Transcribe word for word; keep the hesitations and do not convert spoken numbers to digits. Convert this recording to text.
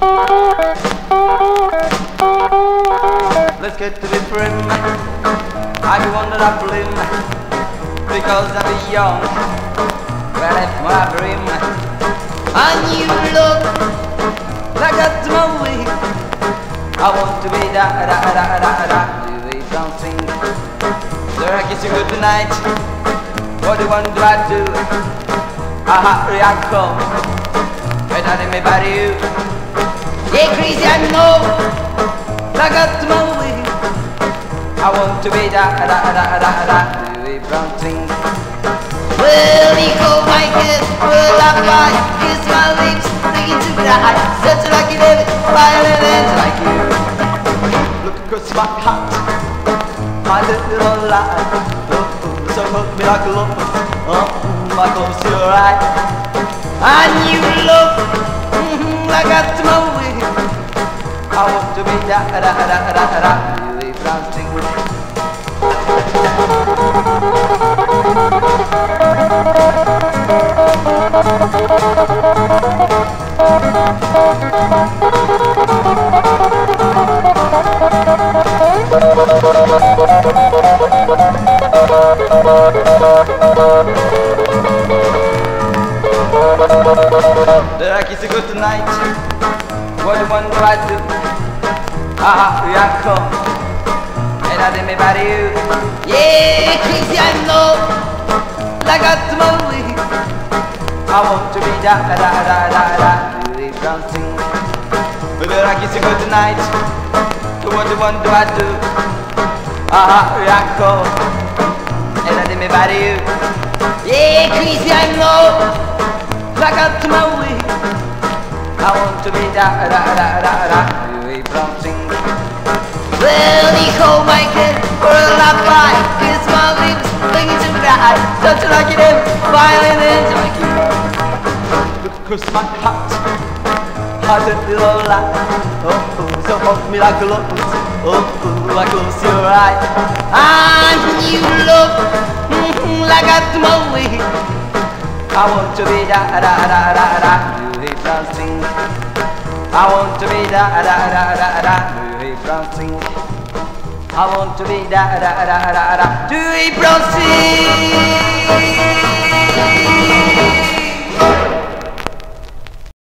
Let's get to be friends. I be one that I blim because I be young. Well, that's my dream. And you look like a my way. I want to be da da da da da. Do they dancing? Sir, I kiss you good tonight. What do you want to I do? I hurry I come. Better than me by you. Yeah, crazy I know. Like a my way. I want to be da da da da da da. Do they dancing? Well, he called my kiss. Well, I buy. Kiss my lips. Thinking to die. Such a lucky day. Violent like you. Look across my heart. My little light. Oh, so hook me like a lump. Oh, my close to your eye. And you look mm-hmm, like I got my way. I want to be da da da da da da. Really dancing. Did I kiss you good tonight? What do you want to I do? Ah, here I come. And I did me by you. Yeah, crazy I know. Like I got my way. I want to be da da da da da da. Really dancing. But did I kiss you good tonight? What do you want to I do? Ah, here I come. And I did me by you. Yeah, crazy I know. Like out to my way. I want to be da da da da da. Really dancing. Well, he called my kid for a lullaby. Kiss my lips, thinking to die. Such a lucky day, violent like you. Look across my heart, heart a little light. Oh, oh, so hold me like a lump. Oh, oh, like close your eye. And you look mm-hmm, like out to my way. I want to be da da da da da. Do he dancing? I want to be da da da da da. Do he dancing? I want to be da da da da da. Do he dancing?